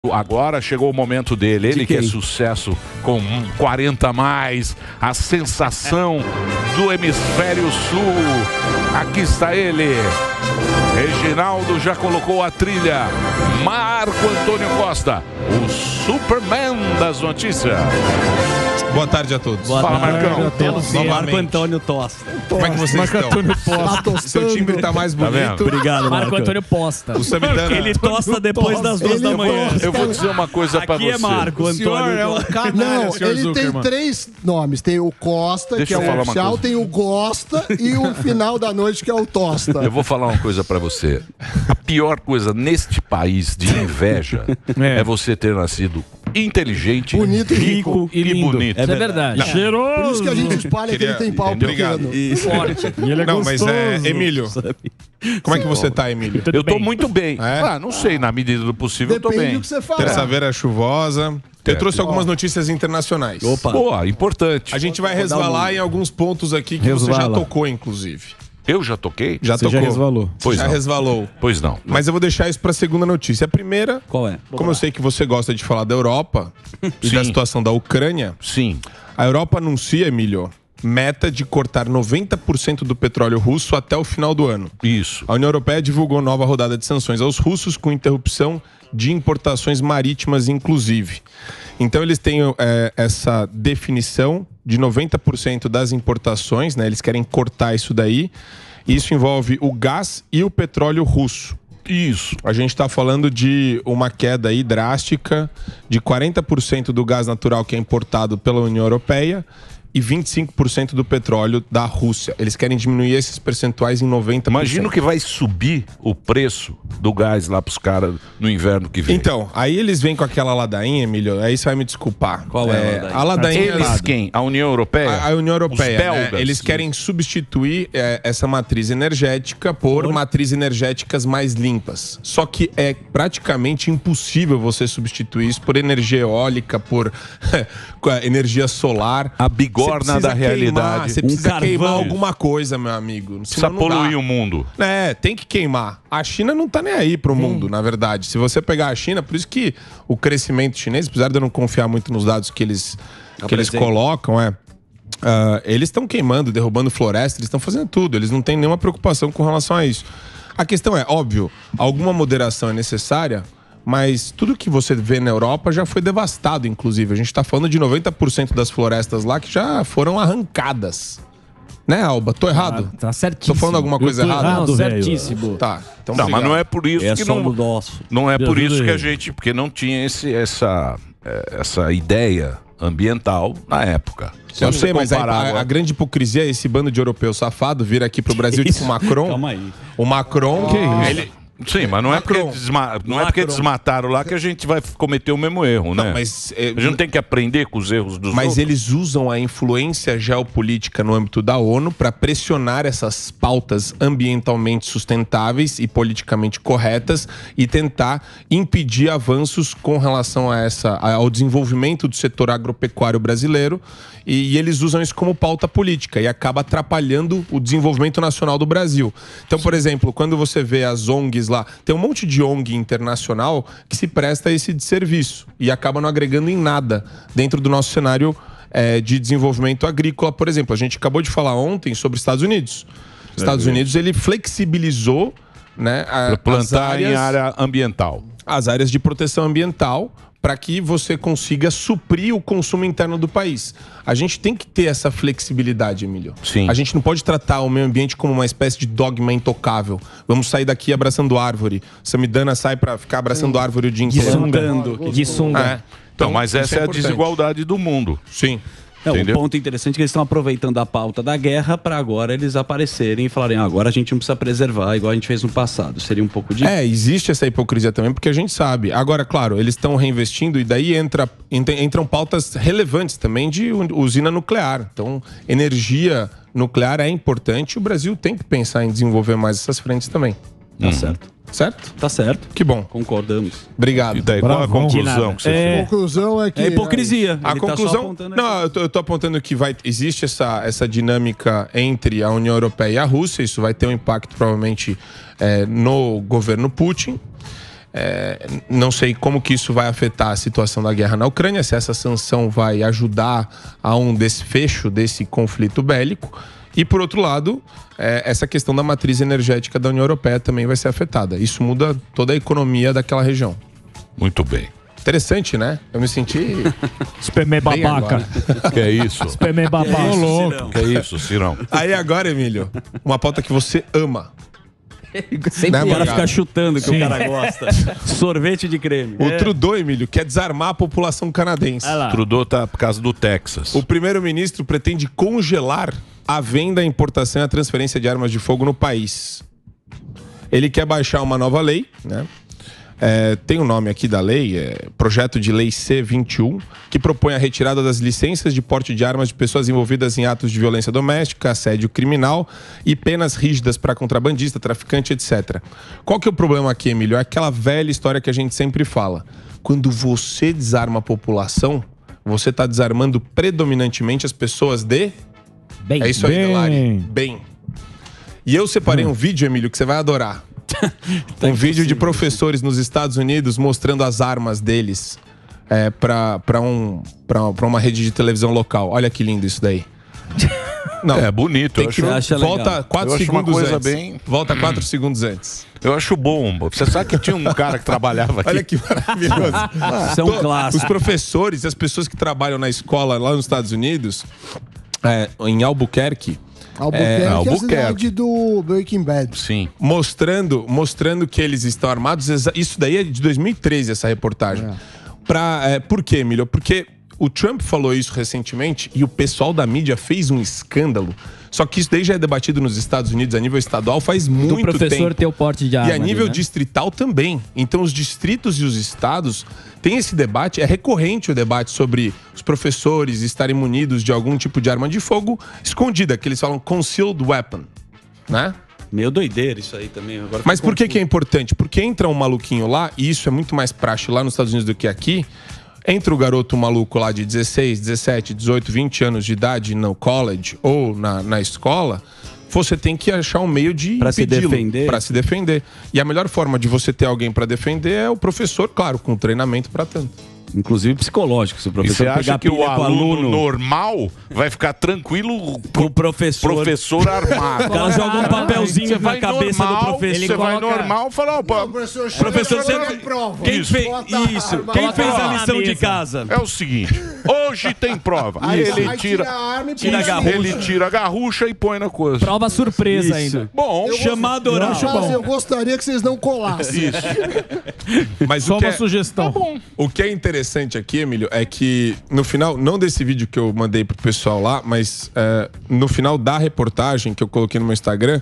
Agora chegou o momento dele, ele que é sucesso com 40 mais, a sensação do hemisfério sul. Aqui está ele. Reginaldo já colocou a trilha. Marco Antônio Costa, o Superman das notícias. Boa tarde a todos. Boa Fala, tarde, Marcão. Marco Antônio Tosta. Como é que vocês Marco estão? Antônio Posta. Seu timbre tá mais bonito. Obrigado, Marco Antônio Posta. O Samidana. Ele tosta depois das 2 da manhã. Eu vou dizer uma coisa pra Aqui você. é Marco Antônio. É um canal, ele tem 3 nomes. Tem o Costa, Deixa que eu é falar o uma oficial, coisa. tem o Gosta e o final da noite, que é o Tosta. Eu vou falar uma coisa pra você. A pior coisa neste país de inveja é você ter nascido inteligente, Bonito e rico. e bonito. Isso é verdade. Por isso que a gente espalha que ele tem pau Obrigado. pequeno. Forte. E ele é Não, mas Emílio, como é que você tá, Emílio? Eu tô muito bem. É? Não sei, na medida do possível eu tô Depende bem. do que você fala. Terça-feira chuvosa. Eu trouxe algumas notícias internacionais. Opa. Boa, importante. A gente vai resvalar em alguns pontos aqui que você já Resvala. tocou, inclusive. Eu já toquei? Já Você tocou. já resvalou. Pois já não. resvalou. Pois não. Mas eu vou deixar isso pra segunda notícia. A primeira, Qual é? como eu sei que você gosta de falar da Europa e da Sim. situação da Ucrânia, Sim. a Europa anuncia, Emílio, meta de cortar 90% do petróleo russo até o final do ano. Isso. A União Europeia divulgou nova rodada de sanções aos russos com interrupção de importações marítimas, inclusive. Então eles têm essa definição de 90% das importações, né? Eles querem cortar isso daí. Isso envolve o gás e o petróleo russo. Isso. A gente está falando de uma queda aí drástica de 40% do gás natural que é importado pela União Europeia e 25% do petróleo da Rússia. Eles querem diminuir esses percentuais em 90%. Imagino que vai subir o preço do gás lá pros caras no inverno que vem. Então, aí eles vêm com aquela ladainha, Emílio, aí você vai me desculpar. Qual é a ladainha? A ladainha... Eles quem? A União Europeia? A União Europeia, Os belgas. né? Eles querem substituir essa matriz energética por matrizes energéticas mais limpas. Só que é praticamente impossível você substituir isso por energia eólica, por energia solar. A bigorna da realidade. Você precisa carvão. queimar alguma coisa, meu amigo. Precisa Senão não dá. poluir o mundo. Tem que queimar. A China não tá nem aí pro mundo, na verdade. Se você pegar a China, por isso que o crescimento chinês, apesar de eu não confiar muito nos dados que eles colocam, eles estão queimando, derrubando floresta, eles estão fazendo tudo. Eles não têm nenhuma preocupação com relação a isso. A questão é, óbvio, alguma moderação é necessária, mas tudo que você vê na Europa já foi devastado, inclusive. A gente está falando de 90% das florestas lá que já foram arrancadas. Né, Alba? Tô errado? Tá certíssimo. Tô falando alguma coisa errada? Não, certíssimo. Tá. Então Não, mas obrigado. não é por isso que não... nosso. Não é por isso que a gente... Porque não tinha essa ideia ambiental na época. Se Eu você sei, mas comparar a grande hipocrisia é esse bando de europeu safado vir aqui pro Brasil tipo o Macron. Calma aí. O Macron... Ele... Sim, mas não é porque desmataram lá que a gente vai cometer o mesmo erro, né? Não, mas, a gente não tem que aprender com os erros dos Mas outros. eles usam a influência geopolítica no âmbito da ONU para pressionar essas pautas ambientalmente sustentáveis e politicamente corretas e tentar impedir avanços com relação ao desenvolvimento do setor agropecuário brasileiro. E eles usam isso como pauta política e acaba atrapalhando o desenvolvimento nacional do Brasil. Então, por exemplo, quando você vê as ONGs lá, tem um monte de ONG internacional que se presta a esse serviço e acaba não agregando em nada dentro do nosso cenário de desenvolvimento agrícola, por exemplo. A gente acabou de falar ontem sobre os Estados Unidos. Os Estados Unidos, ele flexibilizou, né, plantar em área ambiental. As áreas de proteção ambiental para que você consiga suprir o consumo interno do país. A gente tem que ter essa flexibilidade, Emílio. Sim. A gente não pode tratar o meio ambiente como uma espécie de dogma intocável. Vamos sair daqui abraçando árvore. Samidana sai para ficar abraçando árvore o dia inteiro. De sunga. Então, mas essa é a importante. desigualdade do mundo. Sim. Não, o Entendeu? ponto interessante é que eles estão aproveitando a pauta da guerra para agora eles aparecerem e falarem, agora a gente não precisa preservar igual a gente fez no passado. Seria um pouco de... Existe essa hipocrisia também, porque a gente sabe. Agora, claro, eles estão reinvestindo e daí entram pautas relevantes também de usina nuclear. Então, energia nuclear é importante e o Brasil tem que pensar em desenvolver mais essas frentes também. Tá certo. Certo? Tá certo. Que bom. Concordamos. Obrigado. E daí, qual a conclusão que você A fez? conclusão é que... É hipocrisia. A Ele tá só conclusão... apontando Não, eu tô apontando que existe essa dinâmica entre a União Europeia e a Rússia. Isso vai ter um impacto, provavelmente, no governo Putin. Não sei como que isso vai afetar a situação da guerra na Ucrânia, se essa sanção vai ajudar a um desfecho desse conflito bélico. E, por outro lado, essa questão da matriz energética da União Europeia também vai ser afetada. Isso muda toda a economia daquela região. Muito bem. Interessante, né? Eu me senti... Espermei babaca. Que é isso? Espermei babaca. Ô, louco. Que é isso, Cirão? Aí agora, Emílio, uma pauta que você ama. Sempre o cara fica chutando que o cara gosta. Sorvete de creme. O Trudeau, Emílio, quer desarmar a população canadense. Trudeau tá por causa do Texas. O primeiro-ministro pretende congelar a venda, a importação e a transferência de armas de fogo no país. Ele quer baixar uma nova lei, né? Tem o nome aqui da lei, Projeto de Lei C-21, que propõe a retirada das licenças de porte de armas de pessoas envolvidas em atos de violência doméstica, assédio criminal e penas rígidas para contrabandista, traficante, etc. Qual que é o problema aqui, Emílio? É aquela velha história que a gente sempre fala. Quando você desarma a população, você está desarmando predominantemente as pessoas de... Bem. É isso aí, Delari. Bem. E eu separei um vídeo, Emílio, que você vai adorar. Um vídeo de professores nos Estados Unidos mostrando as armas deles para uma rede de televisão local. Olha que lindo isso daí. Não, é bonito. Volta 4 segundos antes. Volta 4 segundos antes. Eu acho bom. Você sabe que tinha um cara que trabalhava aqui. Olha que maravilhoso. Isso é um clássico. Os professores e as pessoas que trabalham na escola lá nos Estados Unidos, em Albuquerque, é a cidade do Breaking Bad. Sim. Mostrando que eles estão armados. Isso daí é de 2013, essa reportagem. Por quê, Emílio? Porque o Trump falou isso recentemente e o pessoal da mídia fez um escândalo. Só que isso daí já é debatido nos Estados Unidos a nível estadual faz muito tempo. O professor ter o porte de arma. E a nível ali, né? distrital também. Então os distritos e os estados têm esse debate, é recorrente o debate sobre os professores estarem munidos de algum tipo de arma de fogo escondida, que eles falam concealed weapon, né? Meio doideira isso aí também. Agora mas por que é importante? Porque entra um maluquinho lá, e isso é muito mais prático lá nos Estados Unidos do que aqui. Entra o garoto maluco lá de 16, 17, 18, 20 anos de idade no college ou na escola, você tem que achar um meio de impedi-lo para se defender. E a melhor forma de você ter alguém para defender é o professor, claro, com treinamento para tanto. Inclusive psicológico, se o professor pegar. E você acha que o aluno normal vai ficar tranquilo com o professor armado? O cara joga um papelzinho na cabeça do professor. Você vai normal e fala, professor, você prova. Quem fez a lição de casa? É o seguinte, hoje tem prova. Aí ele tira a garrucha e põe na coisa. Prova surpresa ainda. Bom, chamado oral. Eu gostaria que vocês não colassem. Isso. Mas só uma sugestão. Tá bom. O que é interessante aqui, Emílio, é que no final, não desse vídeo que eu mandei pro pessoal lá, mas no final da reportagem que eu coloquei no meu Instagram,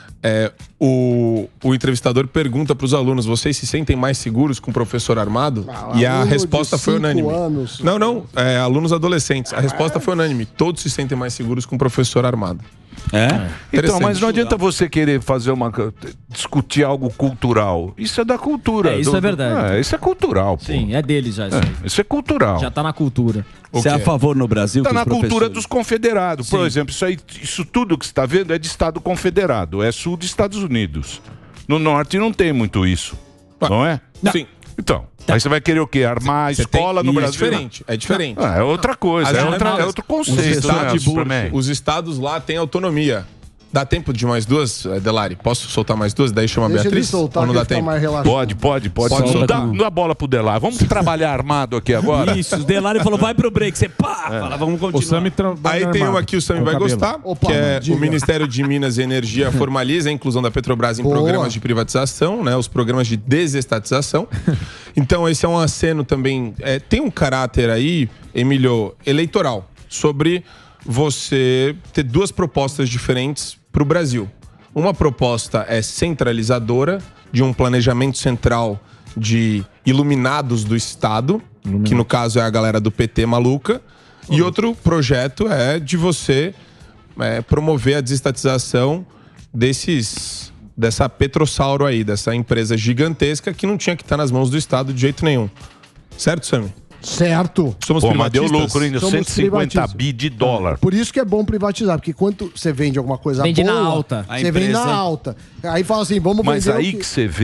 o entrevistador pergunta pros alunos: vocês se sentem mais seguros com o professor armado? E a resposta foi unânime. Não, alunos adolescentes. A resposta foi unânime. Todos se sentem mais seguros com o professor armado. Então, mas não adianta você querer fazer discutir algo cultural. Isso é da cultura. Isso é verdade. Isso é cultural, pô. Sim, é deles já. Isso é cultural. Já tá na cultura. Você é a favor no Brasil? Tá na cultura dos confederados. Por exemplo, isso tudo que você está vendo é de Estado confederado. É sul dos Estados Unidos. No norte não tem muito isso. Não é? Sim. Então, aí você vai querer o quê? Armar a escola no Brasil? É diferente. É outra coisa, é outro conceito. Os estados lá têm autonomia. Dá tempo de mais duas, Delari? Posso soltar mais duas? Daí chama a Beatriz? Soltar, ou não dá tempo? Pode soltar. Dá a bola pro Delari. Vamos trabalhar armado aqui agora? Isso, o Delari falou, vai pro break. Você fala, vamos continuar. Aí tem uma que o Sami vai gostar, que é o Ministério de Minas e Energia formaliza a inclusão da Petrobras em programas de privatização, né? Os programas de desestatização. Então esse é um aceno também. Tem um caráter aí, Emílio, eleitoral, sobre você ter duas propostas diferentes para o Brasil. Uma proposta é centralizadora, de um planejamento central de iluminados do Estado, que no caso é a galera do PT maluca, e outro projeto é de você promover a desestatização dessa Petrossauro aí, dessa empresa gigantesca que não tinha que estar nas mãos do Estado de jeito nenhum. Certo, Sami? Certo. Somos Pô, mas deu privatistas. lucro ainda, Somos 150 privatistas. bi de dólar. Por isso que é bom privatizar, porque quando você vende alguma coisa Vende boa, na alta. você vende na alta. Aí fala assim, vamos Mas vender aí o que você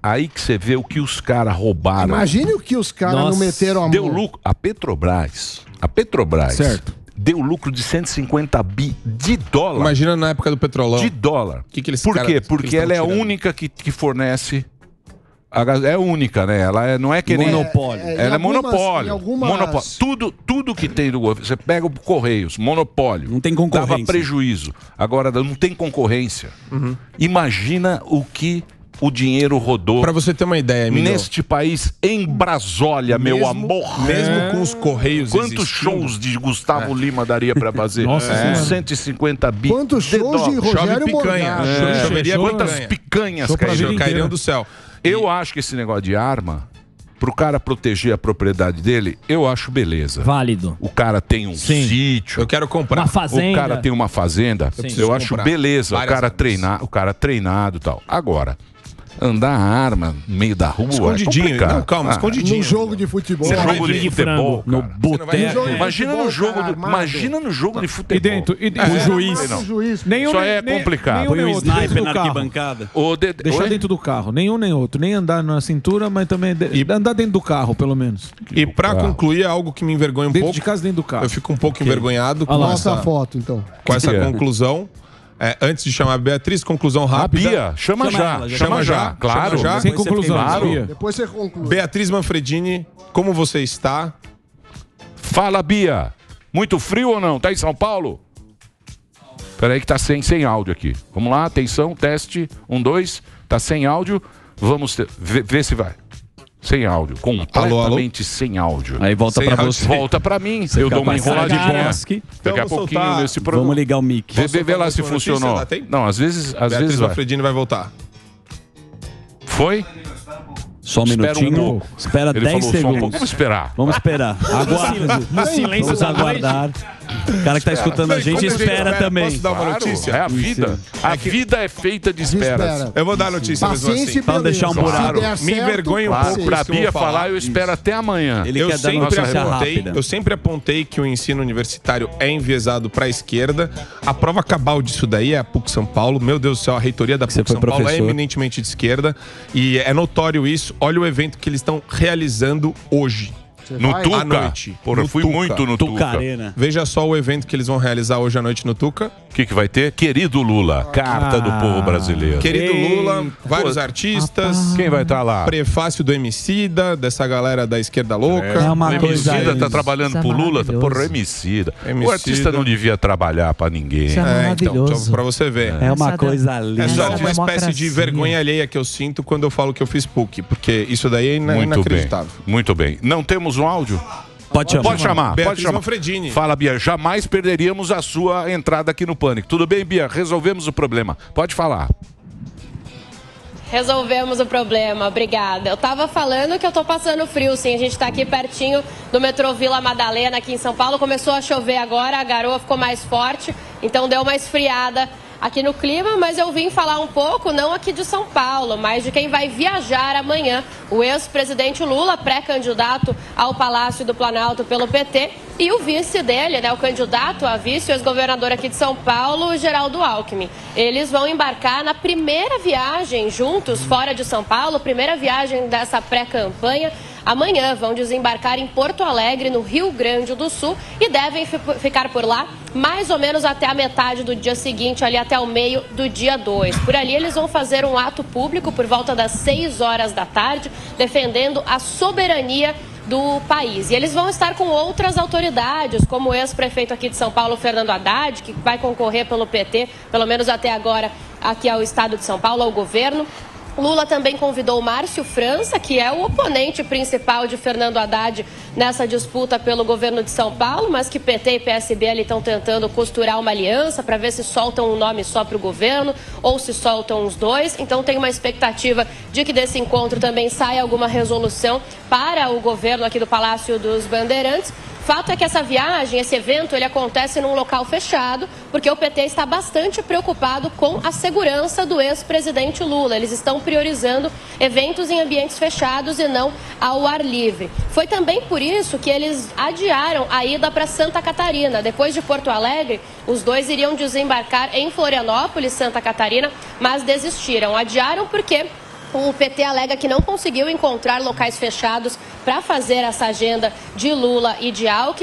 vê o que os caras roubaram. Imagine o que os caras não meteram a mão. Deu lucro. A Petrobras Certo. deu lucro de 150 bi de dólar. Imagina na época do petrolão. De dólar. Que eles, Por quê? Porque que eles ela é a tão tirando? única que fornece. É única, né? Ela não é que nem. Monopólio. Ela é monopólio. Monopólio. Tudo que tem do governo. Você pega o Correios, monopólio. Não tem concorrência. Dava prejuízo. Agora não tem concorrência. Imagina o que o dinheiro rodou. Pra você ter uma ideia, Emílio. Neste país, em Brasólia, meu amor. Mesmo com os Correios Quantos existindo. shows de Gustavo Lima daria pra fazer? Nossa Com 150 bi. Quantos shows de Rogério Chove picanha. Morgado. Choveria Quantas picanha. picanhas Show pra caíram? vida Cairiam inteira. do céu. Eu acho que esse negócio de arma, pro cara proteger a propriedade dele, eu acho beleza. Válido. O cara tem um Sim. sítio. Eu quero comprar. Uma fazenda. O cara tem uma fazenda. preciso Eu acho comprar beleza. várias armas. O cara treinado e tal. Agora, andar a arma no meio da rua. Escondidinho. É complicado. Não, calma, escondidinho. Num jogo de futebol. Você jogo de de futebol. No cara. boteco. Imagina no jogo, armado. imagina no jogo de futebol. E dentro. O juiz. Não. O juiz. Nenhum, Isso aí é complicado. Nenhum, Põe nem um outro dentro sniper do na carro. arquibancada. Deixar Oi? dentro do carro. Nenhum nem outro. Nem andar na cintura, mas também andar dentro do carro, pelo menos. E pra concluir, é algo que me envergonha um Dentro pouco. de casa, dentro do carro. Eu fico um pouco envergonhado com Mostra a essa, foto, então. com essa Que é? conclusão. Antes de chamar a Beatriz, conclusão A rápida. Bia, chama já. ela, Chama já. Claro. Chama já. Sem conclusão, Claro. Bia. Depois você conclui. Beatriz Manfredini, como você está? Fala, Bia. Muito frio ou não? Tá em São Paulo? Peraí que tá sem áudio aqui. Vamos lá, atenção, teste. 1, 2. Tá sem áudio. Vamos ver se vai. Sem áudio. Completamente sem áudio. Aí volta Sem pra áudio. você. Volta pra mim. Eu dou uma enroladinha. Daqui a vou pouquinho soltar. nesse programa. Vamos ligar o mic. Vê lá se Posso soltar uma funcionou. notícia? Dá tempo? Não, às vezes Beatriz vai. Manfredini vai voltar. Foi? Só um Espera um minutinho. pouco. Espera Ele 10 falou só um pouco. segundos. Vamos esperar. Vamos esperar. Aguarda. No silêncio Vamos da noite. aguardar. O cara que tá escutando a Não, e gente como a gente espera espera? também. Posso dar uma Claro, notícia? é a vida. A vida é feita de esperas. Espera. Eu vou dar a notícia mesmo Paciência assim. e Pra não beleza. deixar um buraco. Se der Me certo, envergonha um paciência. pouco Pra isso que eu Bia vou falar. falar, eu espero até amanhã. Ele Eu quer dar sempre, notícia apontei, rápida. eu sempre apontei que o ensino universitário é enviesado para a esquerda. A prova cabal disso daí é a PUC São Paulo. Meu Deus do céu, a reitoria da Você PUC foi São Paulo é professor. eminentemente de esquerda. E é notório isso. Olha o evento que eles estão realizando hoje. No vai? Tuca. À noite. Porra, eu No fui Tuca. muito no Tuca. Tucarena. Veja só o evento que eles vão realizar hoje à noite no Tuca. O que vai ter? Querido Lula, carta do povo brasileiro. Querido Lula, vários artistas. Quem vai estar lá? Prefácio do Emicida, dessa galera da esquerda louca. É uma O coisa. Emicida tá trabalhando Isso é pro Lula? maravilhoso. Porra, Emicida. O Emicida. artista não devia trabalhar pra ninguém. Isso é Então, maravilhoso. só pra você ver. É uma Essa coisa É linda. só Essa uma espécie de democracia. vergonha alheia que eu sinto quando eu falo que eu fiz PUC, porque isso daí é Muito bem. inacreditável. Muito bem. Não temos um áudio? Pode chamar. Pode chamar, pode Beatriz chamar. Manfredini. Fala, Bia. Jamais perderíamos a sua entrada aqui no Pânico. Tudo bem, Bia? Resolvemos o problema. Pode falar. Resolvemos o problema, obrigada. Eu tava falando que eu tô passando frio, sim. A gente tá aqui pertinho do metrô Vila Madalena, aqui em São Paulo. Começou a chover agora, a garoa ficou mais forte, então deu uma esfriada aqui no clima, mas eu vim falar um pouco, não aqui de São Paulo, mas de quem vai viajar amanhã. O ex-presidente Lula, pré-candidato ao Palácio do Planalto pelo PT, e o vice dele, né, o candidato a vice, o ex-governador aqui de São Paulo, Geraldo Alckmin. Eles vão embarcar na primeira viagem juntos, fora de São Paulo, primeira viagem dessa pré-campanha. Amanhã vão desembarcar em Porto Alegre, no Rio Grande do Sul, e devem ficar por lá mais ou menos até a metade do dia seguinte, ali até o meio do dia 2. Por ali eles vão fazer um ato público por volta das 6 horas da tarde, defendendo a soberania do país. E eles vão estar com outras autoridades, como o ex-prefeito aqui de São Paulo, Fernando Haddad, que vai concorrer pelo PT, pelo menos até agora, aqui ao estado de São Paulo, ao governo. Lula também convidou o Márcio França, que é o oponente principal de Fernando Haddad nessa disputa pelo governo de São Paulo, mas que PT e PSB ali estão tentando costurar uma aliança para ver se soltam um nome só para o governo ou se soltam os dois. Então tem uma expectativa de que desse encontro também saia alguma resolução para o governo aqui do Palácio dos Bandeirantes. fato é que essa viagem, esse evento, ele acontece num local fechado, porque o PT está bastante preocupado com a segurança do ex-presidente Lula. Eles estão priorizando eventos em ambientes fechados e não ao ar livre. Foi também por isso que eles adiaram a ida para Santa Catarina. Depois de Porto Alegre, os dois iriam desembarcar em Florianópolis, Santa Catarina, mas desistiram. Adiaram porque o PT alega que não conseguiu encontrar locais fechados para fazer essa agenda de Lula e de Alckmin.